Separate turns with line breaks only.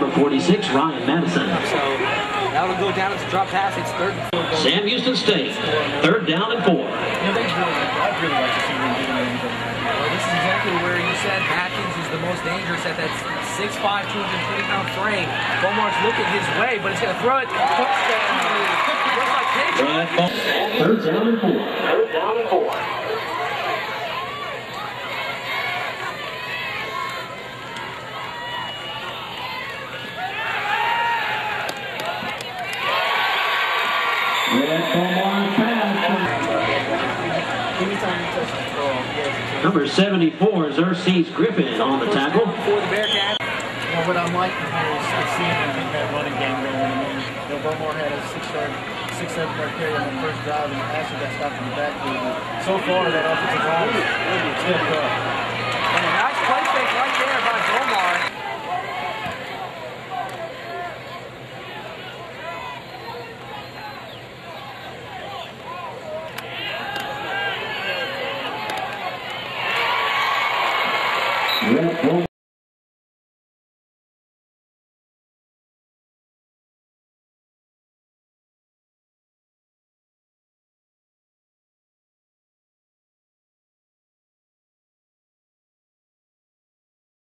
Number 46, Ryan Madison.
So that'll go down as a drop pass. It's third and 4.
Sam Houston State, 3rd down and 4.
I'd really like to see them get in the
Well, this is exactly where you said Atkins is the most dangerous at that 6'5", 220-pound frame. Beaumont's looking his way, but he's going to throw it. Touchdown. Looks like Catron.
3rd down and 4. 3rd down and 4. Number 74 is Urcees Griffin on the tackle.
For the Bearcats.
What I'm liking here is seeing them get that running game going. I mean, Beaumont had a 6-7-yard carry on the first drive, and actually got stopped in the backfield. So far, that offensive line is stepped up.
And a nice play fake right there by Beaumont.
Yeah.